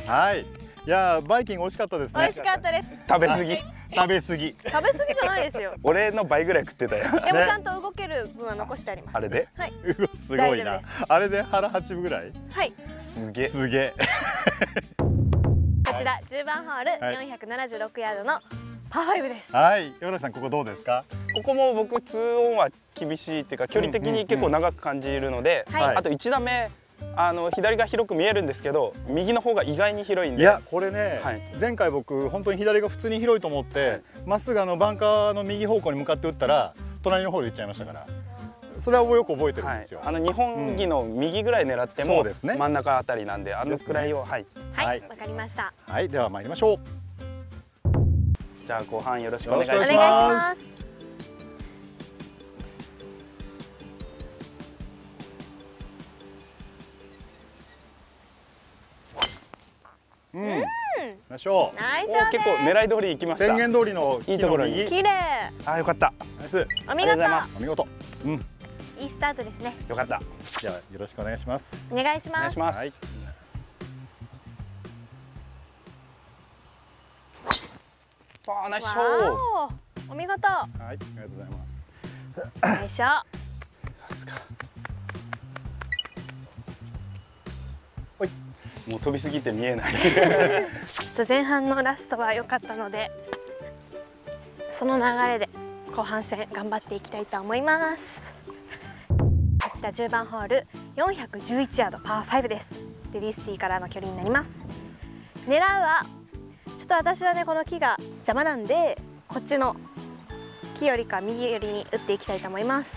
はい。いやバイキング美味しかったですね。 美味しかったです。 食べ過ぎ。 食べ過ぎ。 食べ過ぎじゃないですよ。 俺の倍ぐらい食ってたよ。 でもちゃんと動ける分は残してあります。 あれで？ はい。 すごいな。あれで腹8分ぐらい？ はい。 すげえ。 すげえ。 こちら10番ホール476ヤードのパー5です。 はい。山崎さんここどうですか？ ここも僕2オンは厳しいっていうか距離的に結構長く感じるので、あと1打目左が広く見えるんですけど右の方が意外に広いんで。 いやこれね、 はい、 前回僕本当に左が普通に広いと思ってま、っすぐバンカーの右方向に向かって打ったら隣の方で行っちゃいましたから、それはよく覚えてるんですよ。 日本木の右ぐらい狙っても、真ん中あたりなんでくらいを。はい、 はい、わかりました。 はい、では参りましょう。 じゃあ後半よろしくお願いします。 お願いします。 うん。ナイスショット。 ナイスショット。 結構狙い通り行きました。 宣言通りのいいところに。 綺麗。 あ、よかった。 ナイス。 お見事。 お見事。うん。 いいスタートですね。 よかった。 じゃあよろしくお願いします。 お願いします。 お願いします。 はい。 わあ、ナイスショー。 お見事。 はい、ありがとうございます。 ナイスショー。 さすが。ほい。もう飛びすぎて見えない。 ちょっと前半のラストは良かったので、その流れで後半戦頑張っていきたいと思います。こちら10番ホール411ヤードパー5です。リリースティーからの距離になります。狙うはちょっと私はねこの木が邪魔なんでこっちの木よりか右寄りに打っていきたいと思います。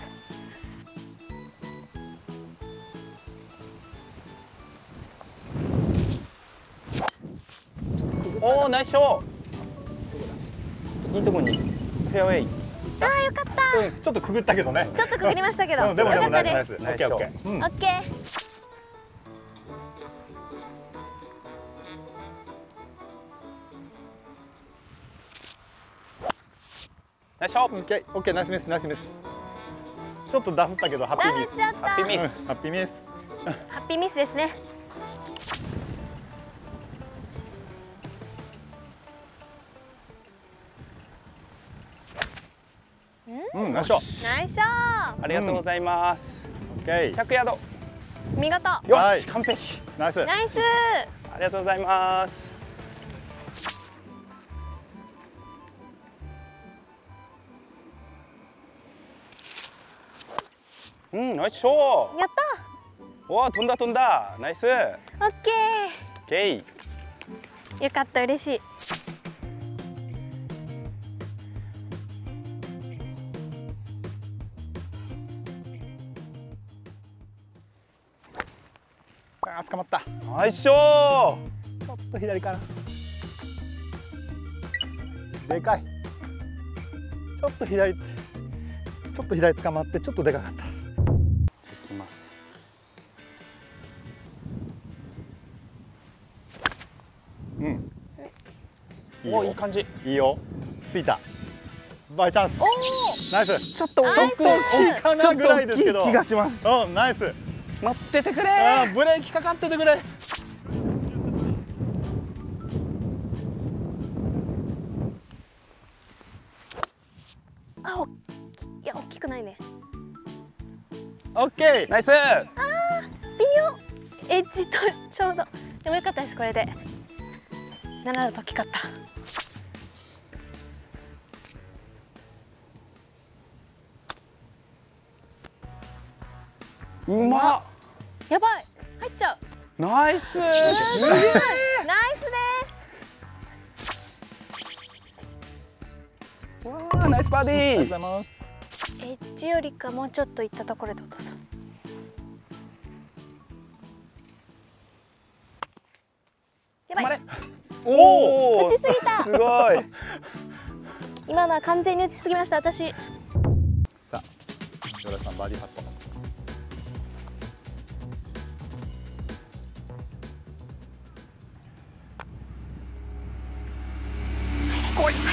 おお、ナイスショー。いいとこにフェアウェイ。 ああ、よかった。 ちょっとくぐったけどね。 ちょっとくぐりましたけど。 でもナイスナイス。 ナイス。 オッケーオッケー。 オッケー。 ナイスショー。 オッケーオッケー、ナイスミスナイスミス。ちょっとダフったけどハッピーミス。 ハッピーミス。 ハッピーミス。 ハッピーミスですね。 うん、ナイスショー。 ナイスショー。 ありがとうございます。 オッケー。 100ヤード。 見事。 よし、完璧。 ナイス。 ナイス。 ありがとうございます。うん、ナイスショー。 やった。 おお、飛んだ飛んだ。ナイス。オッオッケケー。よかった、嬉しい。 あ、捕まった。 ナイスショー。 ちょっと左かな。でかい。ちょっと左捕まってちょっとでかかった。いきます。 うん。 お、いい感じ。 いいよ。ついた。バイチャンス。ナイス。 ちょっと大きいかなぐらいですけど。 気がします。 うん、ナイス。 乗っててくれ。 あー、ブレーキかかっててくれ。 あ、いや大きくないね。 オッケー。 ナイス。 ああ、微妙。エッジとちょうど。でもよかったです、これで。7だと大きかった。 うまっ。 やばい、入っちゃう。 ナイス。 ナイスです。 わあ、ナイスバーディー。 ありがとうございます。 エッジよりかもうちょっと行ったところで落とそう。やばい。 おお。 打ちすぎた。 すごい。 今のは完全に打ちすぎました、私。 さあ、ヨラさんバーディーパット。 来い。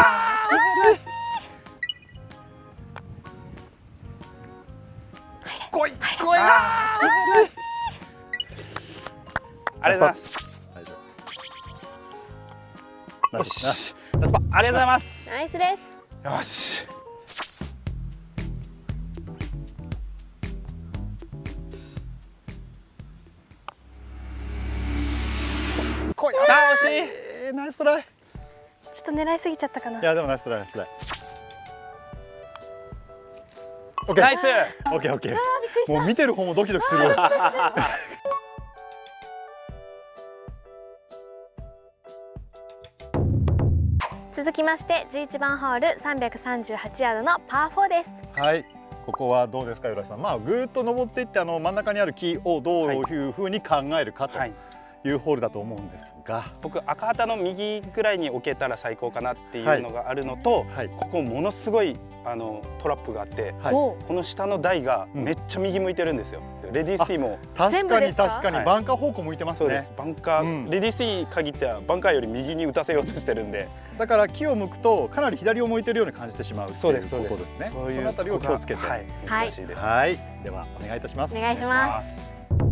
来い。 ありがとうございます。 ナイスよし、ナイスパー、ありがとうございます。 ナイスです。 よし。 来い。 惜しい。 ナイストライ。 ちょっと狙いすぎちゃったかな。 いやでもナイストライ、ナイストライ。オッケー。 ナイス。 オッケーオッケー。もう見てる方もドキドキするよ。 続きまして11番ホール338ヤードのパー4です。 はい。ここはどうですか、浦井さん。まあぐーっと登っていって真ん中にある木をどういうふうに考えるかというホールだと思うんですが、 僕赤旗の右ぐらいに置けたら最高かなっていうのがあるのと、ここものすごいトラップがあって、この下の台がめっちゃ右向いてるんですよ。レディースティーも確かに確かにバンカー方向向いてますね。 そうです。バンカー、レディースティー限ってはバンカーより右に打たせようとしてるんで、 だから木を向くとかなり左を向いてるように感じてしまうということですね。 そういうそのあたりを気をつけて、 難しいです。 はい、ではお願いいたします。 お願いします。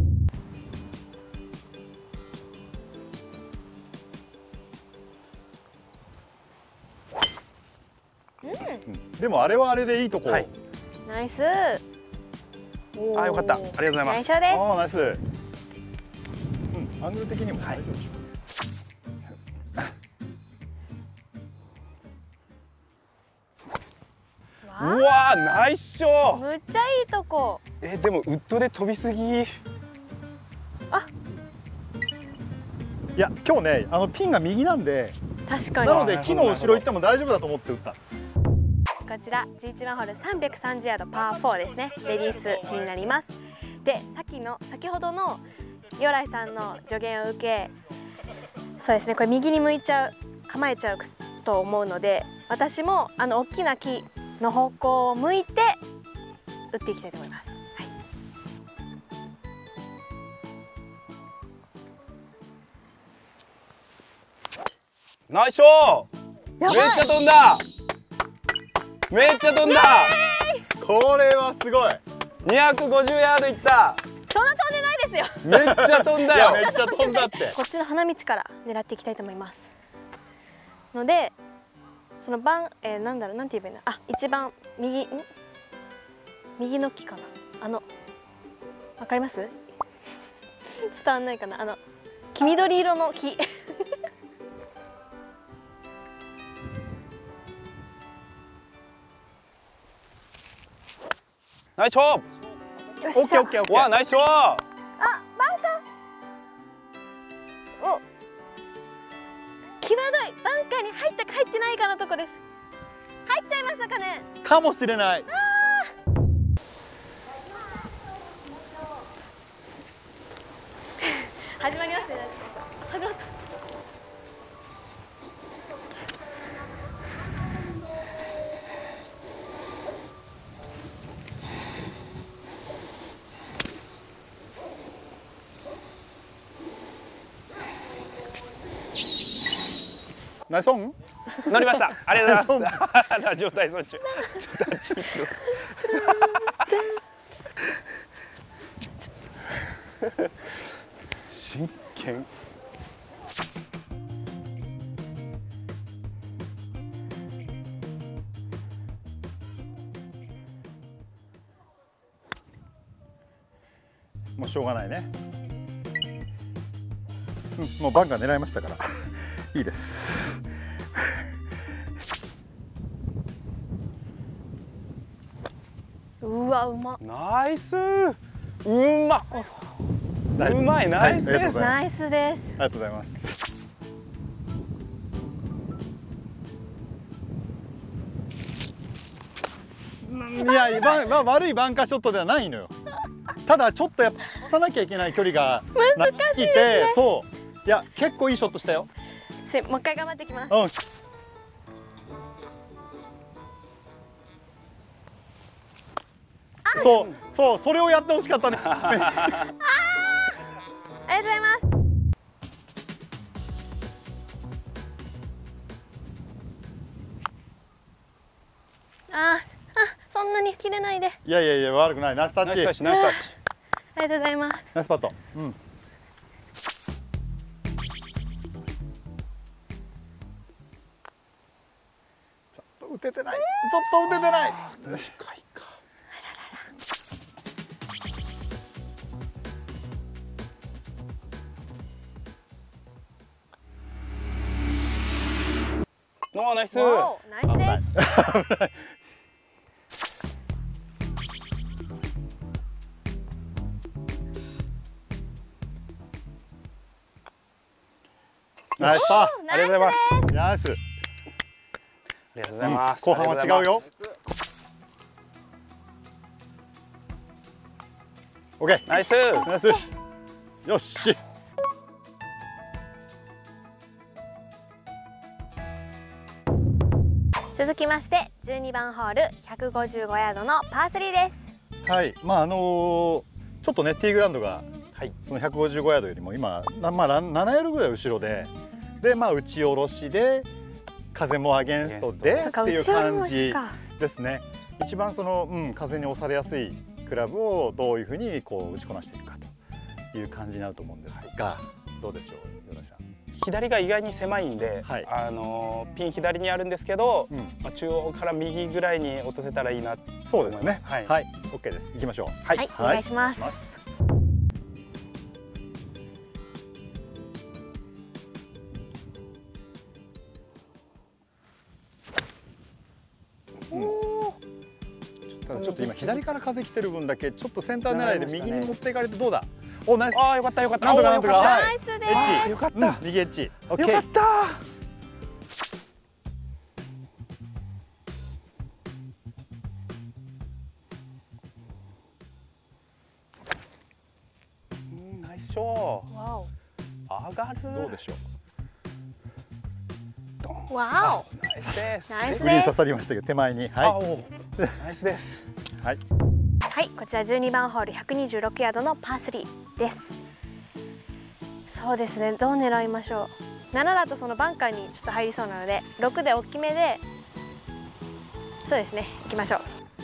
でもあれはあれでいいとこ。 ナイス。 あ、よかった。ありがとうございます。 ナイスです。 あ、ナイス。アングル的にも大丈夫でしょう。うわー、ナイスショー。 むっちゃいいとこ。 でもウッドで飛びすぎ。 あ。 いや、今日ね、ピンが右なんで。 確かに。 なので木の後ろ行っても大丈夫だと思って打った。 こちら11番ホール330ヤードパー4ですね。レディースティーになります。で、先ほどのヨライさんの助言を受け、そうですね、これ右に向いちゃう、構えちゃうと思うので、私も大きな木の方向を向いて打っていきたいと思います。 ナイスショー。めっちゃ飛んだ。めっちゃ飛んだ。 これはすごい。 250ヤードいった。 そんな飛んでないですよ。 めっちゃ飛んだよ。 めっちゃ飛んだって。 こっちの花道から狙っていきたいと思います。ので、そのなんて言えばいいの、一番右の木かな。わかります？伝わんないかな。黄緑色の木。 ナイスショー。 よっしゃ。 オッケーオッケーオッケー。 わ、ナイスショー。 バンカー。お。際どい。バンカーに入ったか入ってないかのとこです。入っちゃいましたかね。 かもしれない。 始まりますね。始まった。 ナイスオン。 乗りました。ありがとうございます。ラジオ体操中。真剣。 もうしょうがないね。もうバンカー狙いましたからいいです。 うわ、うま。 ナイス。うま。うまい。ナイスです。 ナイスです。 ありがとうございます。いや、悪いバンカーショットではないのよ。ただちょっとやっぱ越さなきゃいけない距離が難しいですね。 そう、いや結構いいショットしたよ。 もう一回頑張ってきます。 そう、それをやってほしかったね。 ありがとうございます。そんなに切れないで。 いや悪くない。ナイスタッチ。 ナイスタッチ。ナイスタッチ。 ありがとうございます。 ナイスパット。 ててない。ちょっと打ててない。 近いか。おー、ナイス。 ナイスです。 ナイスパー。 ありがとうございます。 ナイス。 ありがとうございます。 後半は違うよ。オッケー。 ナイス。 ナイス。よし。 続きまして12番ホール155ヤードのパー3です。 はい、まあちょっとねティーグラウンドが、 はい、 その155ヤードよりも今、まあ、7ヤードぐらい後ろで、まあ打ち下ろしで風もアゲンストでっていう感じですね。一番その、風に押されやすいクラブをどういうふうにこう打ちこなしていくかという感じになると思うんですが、どうでしょう、米田さん。 左が意外に狭いんで、はい、ピン左にあるんですけど、まあ、中央から右ぐらいに落とせたらいいなと思います。 そうですね。 はい、 はい、OK です。行きましょう。 はい、お願いします。 ただちょっと今左から風来てる分だけちょっとセンター狙いで右に持っていかれてどうだ。お、ナイス。 ああ、よかったよかった。 なんとかなんとか。 ナイスです。 よかった。 右エッジ。 よかった。ナイスショー。上がる。 どうでしょう。わお。 ナイスです。 ナイスです。 グリーン刺さりましたけど手前に。はい。 ナイスです。 はい。 はい、こちら12番ホール126ヤードのパー3です。そうですね、どう狙いましょう。7だとそのバンカーにちょっと入りそうなので6で大きめで、そうですね、行きましょう。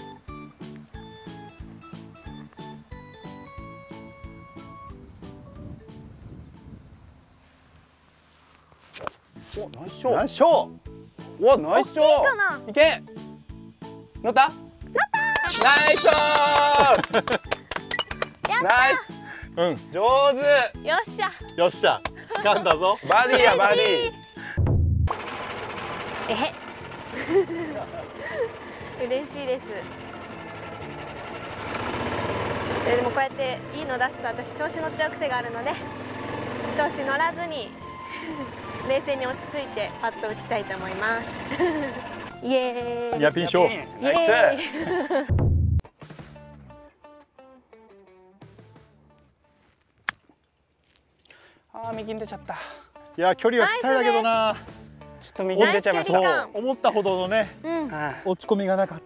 お、ナイスショー。 ナイスショー。 お、ナイスショー。いけ。乗った。ナイスショー。ナイス。上手。 よっしゃ。 よっしゃ。掴んだぞ。 バディやバディ。 えへ。嬉しいです。それでもこうやっていいの出すと私調子乗っちゃう癖があるので、調子乗らずに冷静に落ち着いてパッと打ちたいと思います。イエーイ。 ニアピンショー。 ナイス。ああ、右に出ちゃった。 いや、距離はぴったりだけどな。 ちょっと右に出ちゃいました。 思ったほどのね、落ち込みがなかった。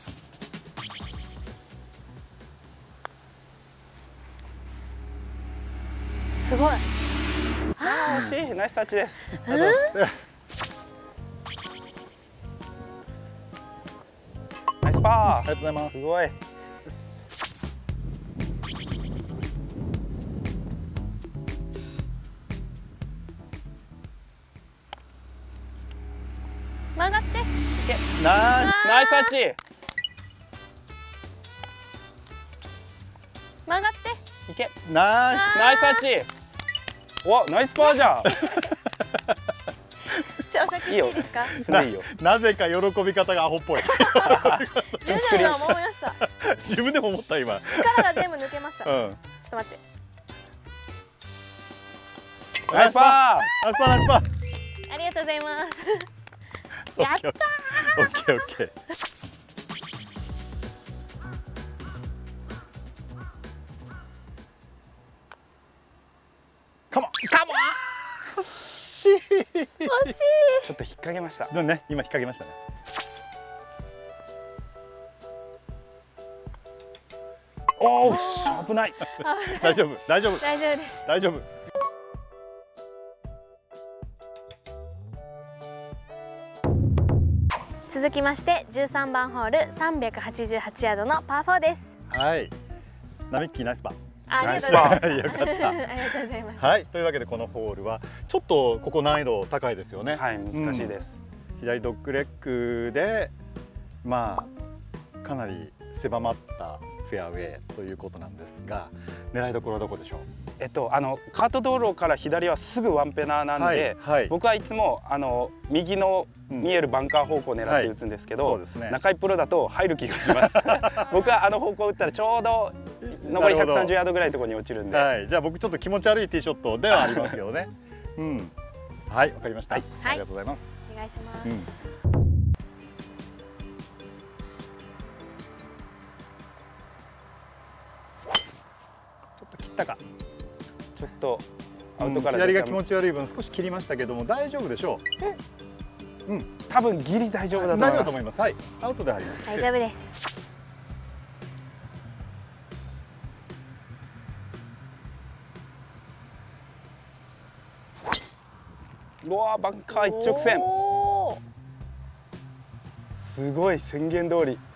すごい。 惜しい。ナイスタッチです。ナイスパー。 ありがとうございます。 すごい。 曲がって。 ナイス。 ナイスタッチ。 曲がって。 いけ。 ナイス。 ナイスタッチ。お、ナイスパーじゃん。 調査聞いていいですか。 いいよ。 なぜか喜び方がアホっぽい。 自分でも思いました。 自分でも思った今。 力が全部抜けました。ちょっと待って。 ナイスパー。 ナイスパー、ナイスパー。 ありがとうございます。やったー。 オッケーオッケー。カモンカモン。惜しい。 惜しい。 ちょっと引っ掛けました。 でもね、今引っ掛けましたね。 おお、危ない。 大丈夫、大丈夫。 大丈夫です。 大丈夫。 続きまして13番ホール388ヤードのパー4です。 はい。ナミッキーナイスパー。 ありがとうございます。 よかった。 ありがとうございます。 はい、というわけでこのホールはちょっとここ難易度高いですよね。 はい、難しいです。 左ドッグレッグでまあかなり狭まったフェアウェイということなんですが、狙いどころはどこでしょう？ カート道路から左はすぐワンペナなんで、僕はいつも右の見えるバンカー方向を狙って打つんですけど、中井プロだと入る気がします。僕は方向を打ったらちょうど残り130ヤードぐらいのところに落ちるんで、 じゃあ僕ちょっと気持ち悪いティーショットではありますけどね。はい、わかりました。ありがとうございます。 お願いします。 ちょっと切ったか。 ちょっとアウトから左が気持ち悪い分少し切りましたけども大丈夫でしょう。 多分ギリ大丈夫だと思います。 大丈夫だと思います。はい、アウトであります。 大丈夫です。 うわー、バンカー一直線。すごい宣言通り。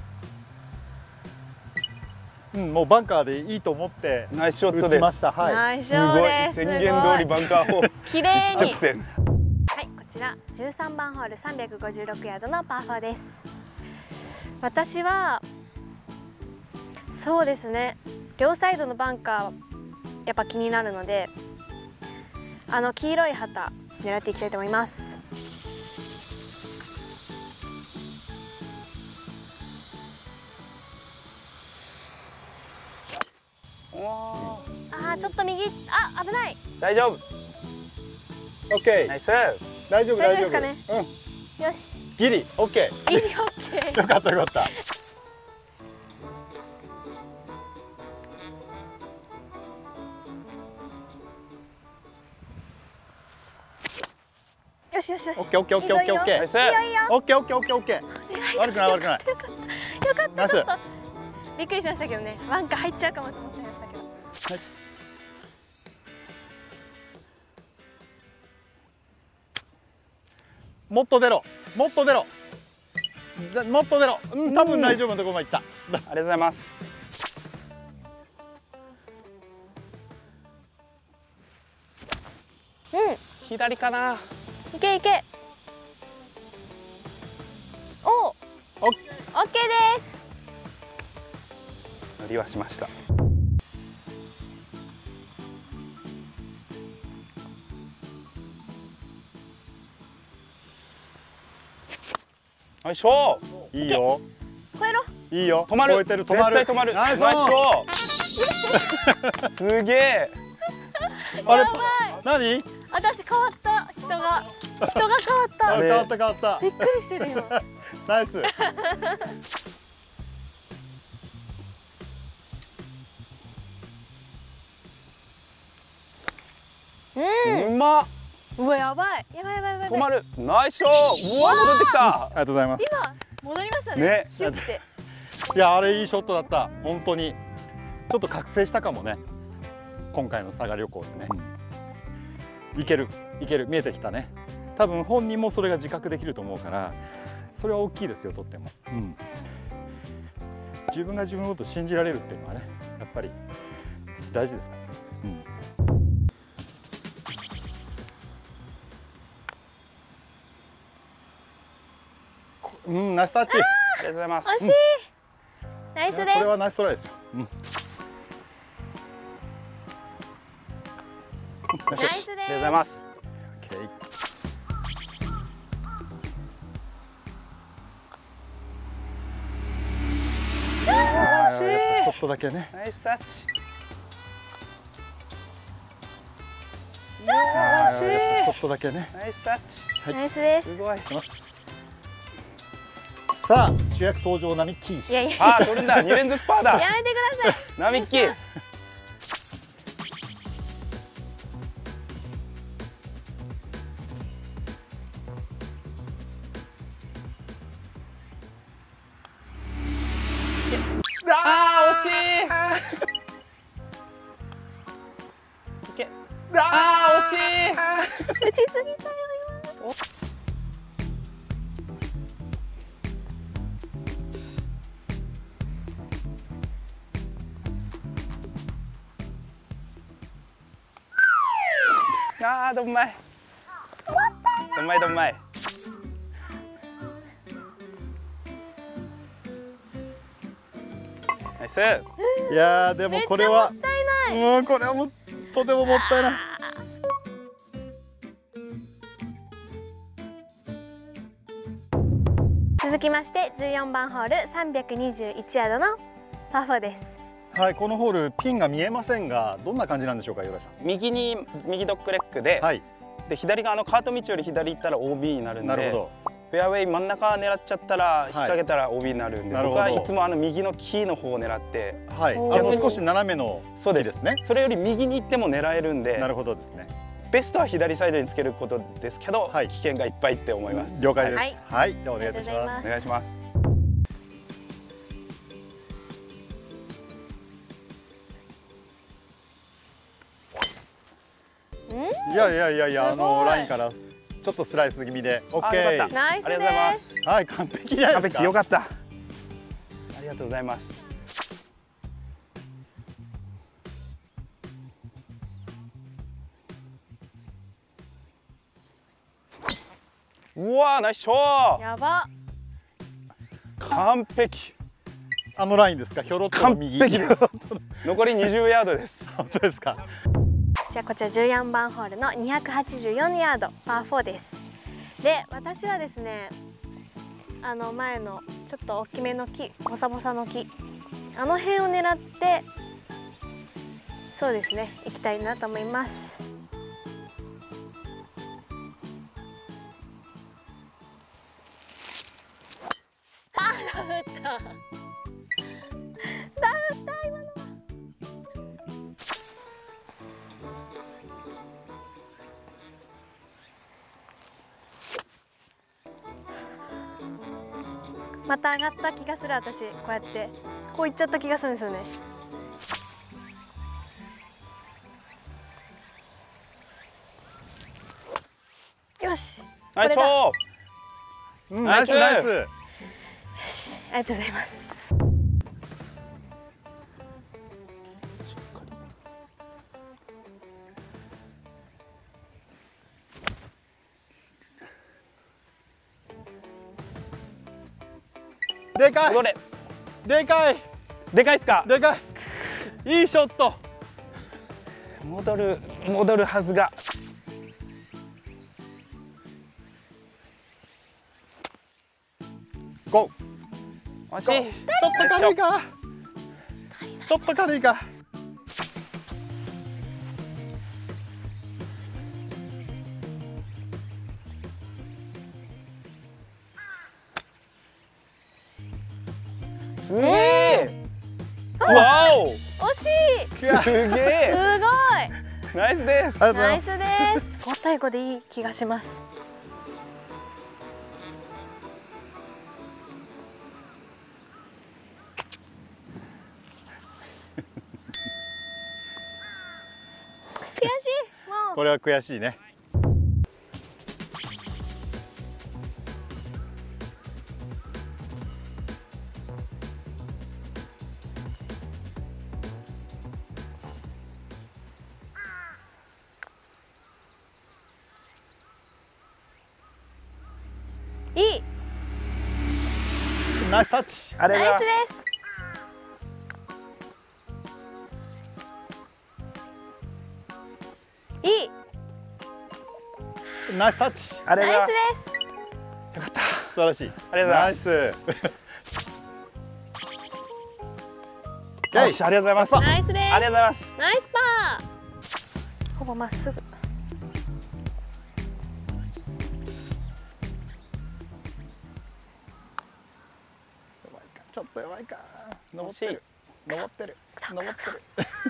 もうバンカーでいいと思ってナイスショットです。 すごい宣言通りバンカーを綺麗に直線。 はい、こちら13番ホール356ヤードのパー4です。私はそうですね、両サイドのバンカーやっぱ気になるので、黄色い旗狙っていきたいと思います。ちょっと右、危ない。 大丈夫。 オッケー。 ナイス。 大丈夫ですかね。よし。 ギリオッケー。 ギリオッケー。 よかったよかった。 よしよしよし。 オッケーオッケーオッケーオッケーオッケー。 ナイス。 オッケーオッケーオッケーオッケー。悪くない悪くない。 よかったちょっとびっくりしましたけどね。バンカー入っちゃうかもと思っちゃいましたけど。 もっと出ろ、もっと出ろ、もっと出ろ。多分大丈夫なところまで行った。 ありがとうございます。左かな。 いけいけ。オッケーです。 乗りはしました。よいしょ。 いいよ。 超えろ。 いいよ。 止まる。 絶対止まる。ナイスショー。すげえ。 あれ、何？ 私変わった。人が変わった。 変わった変わった。 びっくりしてるよ。 ナイス。 うまっ。 うわ、やばい。 止まる。ナイスショー。うわ、戻ってきた。 ありがとうございます。 今戻りましたね。ヒュッて。 いや、あれいいショットだった。本当に。ちょっと覚醒したかもね。今回の佐賀旅行でね。いける見えてきたね。多分本人もそれが自覚できると思うから、それは大きいですよ、とっても。自分が自分のことを信じられるっていうのはね、やっぱり大事ですから。ナイスタッチ。 ありがとうございます。 惜しい。ナイスです。 これはナイストライですよ。 ナイスです。 ありがとうございます。 ちょっとだけね。 ナイスタッチ。 ちょっとだけね。 ナイスタッチ。 ナイスです。 すごい。 さあ、主役登場、並木。 あ、取るんだ。2連続パーだ。 やめてください。 並木。あー、惜しい。いけ。あー、惜しい。 打ちすぎたよ今。 あー、どんまい。どんまい。 イス。 いやでもこれはもうこれはもうとてももったいない。 続きまして14番ホール321ヤードのパー4です。 はい、このホールピンが見えませんがどんな感じなんでしょうか、岩井さん。 右ドッグレッグで、はい、で左がカート道より左行ったら OB になるんで、なるほど、フェアウェイ真ん中狙っちゃったら引っ掛けたら OB になるんで、はい、僕はいつも右の木の方を狙って、 はい、少し斜めの木ですね。 それより右に行っても狙えるんで、 なるほどですね。 ベストは左サイドにつけることですけど、はい、危険がいっぱいって思います。 了解です。はい、はい、ではお願いいたします。 お願いします。 いやラインからちょっとスライス気味で OK。 ナイスです。 はい、完璧じゃないですか。 完璧、よかった。ありがとうございます。うわー、ナイスショー。 やば。 完璧。 ラインですか。ひょろっと右。 完璧です。残り20ヤードです。 本当ですか。 じゃあこちら14番ホールの284ヤードパー4です。で、私はですね、前のちょっと大きめの木、ボサボサの木、あの辺を狙ってそうですね、行きたいなと思います。あ、ダメだ。ダメだ今の。また上がった気がする。私こうやってこういっちゃった気がするんですよね。よし、 ナイスショー。ナイスナイス。よし、ありがとうございます。 でかい。でかい。 でかいっすか。 でかい。いいショット。 戻るはずが。 ゴー。 惜しい。 ちょっと軽いか。ちょっと軽いか。 すげえ。わお。 惜しい。 すげえ。 すごい。 ナイスです。 ナイスです。5対5でいい気がします。悔しい。もう。 これは悔しいね。 いい。 ナイスタッチ。 ありがとうございます。 ナイスです。いい。 ナイスタッチ。 ありがとうございます。 ナイスです。 よかった。 素晴らしい。 ありがとうございます。 ナイス。 ありがとうございます。 ナイスです。 ありがとうございます。 ナイスパー。ほぼまっすぐ。 ちょっと弱いか。登ってる。登ってる。登ってる。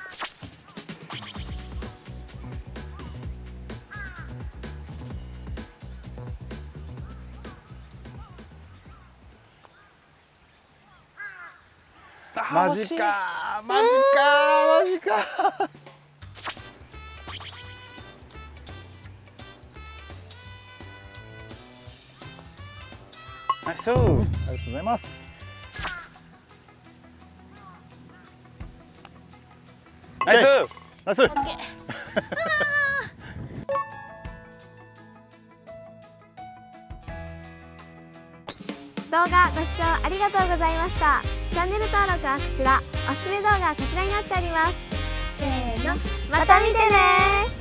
マジか。マジか。マジか。 ナイス。 ありがとうございます。 ナイス。 ナイス。 動画ご視聴ありがとうございました。 チャンネル登録はこちら、おすすめ動画はこちらになっております。せーの、また見てね。